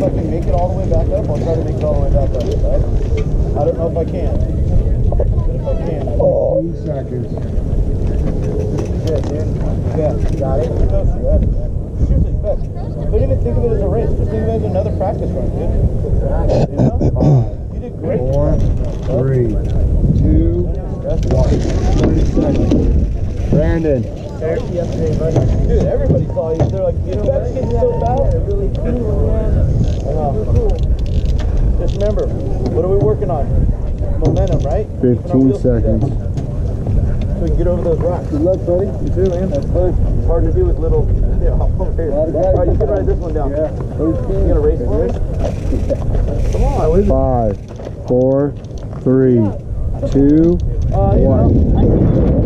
I can make it all the way back up, I'll try to make it all the way back up. Right? I don't know if I can. But if I can, 2 seconds. Good, dude. Yeah, got it. Good, man. Seriously, best. Don't even think of it as a race. Just think of it as another practice run, dude. You know? 5. You did great. 4, 3, 2, 1. 30 seconds. Brandon. Yesterday, buddy. Dude, everybody saw you. They're like, you know, that's getting so fast. They're really cool, man. I know. Just remember, what are we working on? Momentum, right? 15 seconds. So we can get over those rocks. Good luck, buddy. You too, man. That's fun. It's hard to do with little. Yeah, over here. All right, you can ride this one down. Yeah. You gonna race for me? Come on. 5, 4, 3, 2, 1.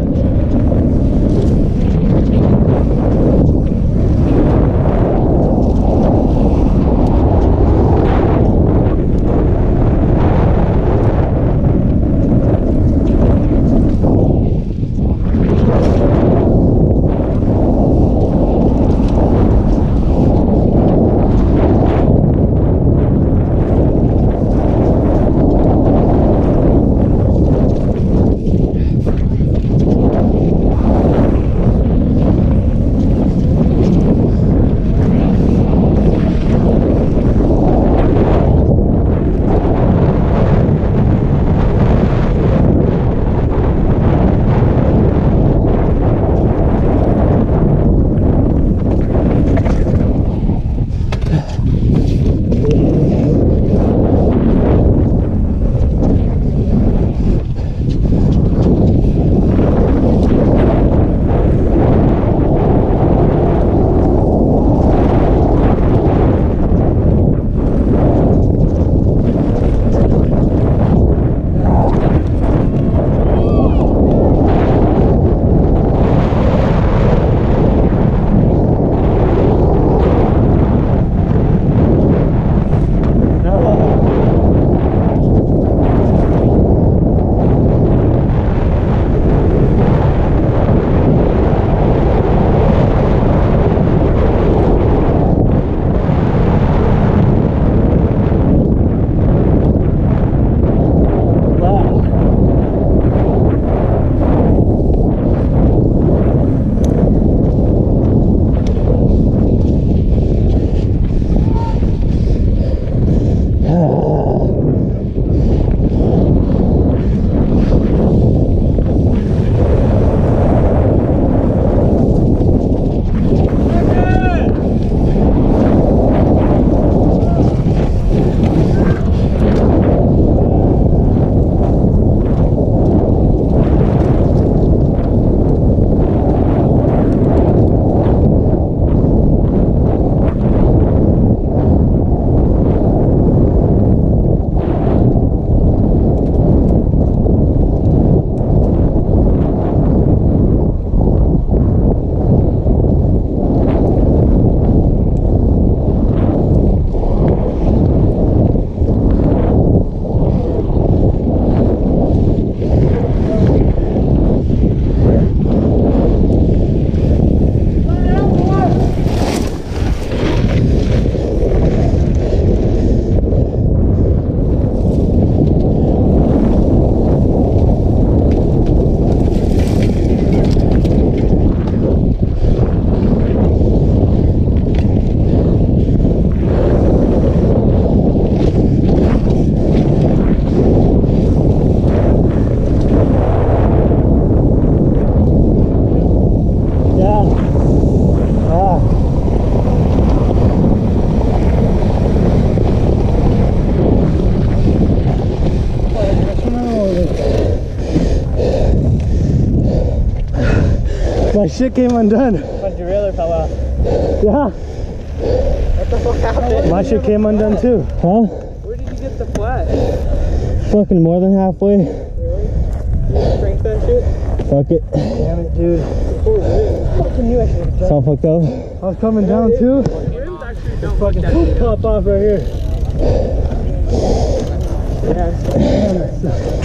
My shit came undone. But your trailer fell out. Yeah. What the fuck happened? My shit came undone too. Huh? Where did you get the flat? Fucking more than halfway. Really? You crank that shit? Fuck it. Damn it, dude. Fucking knew I should have It's all fucked up. I was coming down too. This fucking poop pop off right here. Yeah.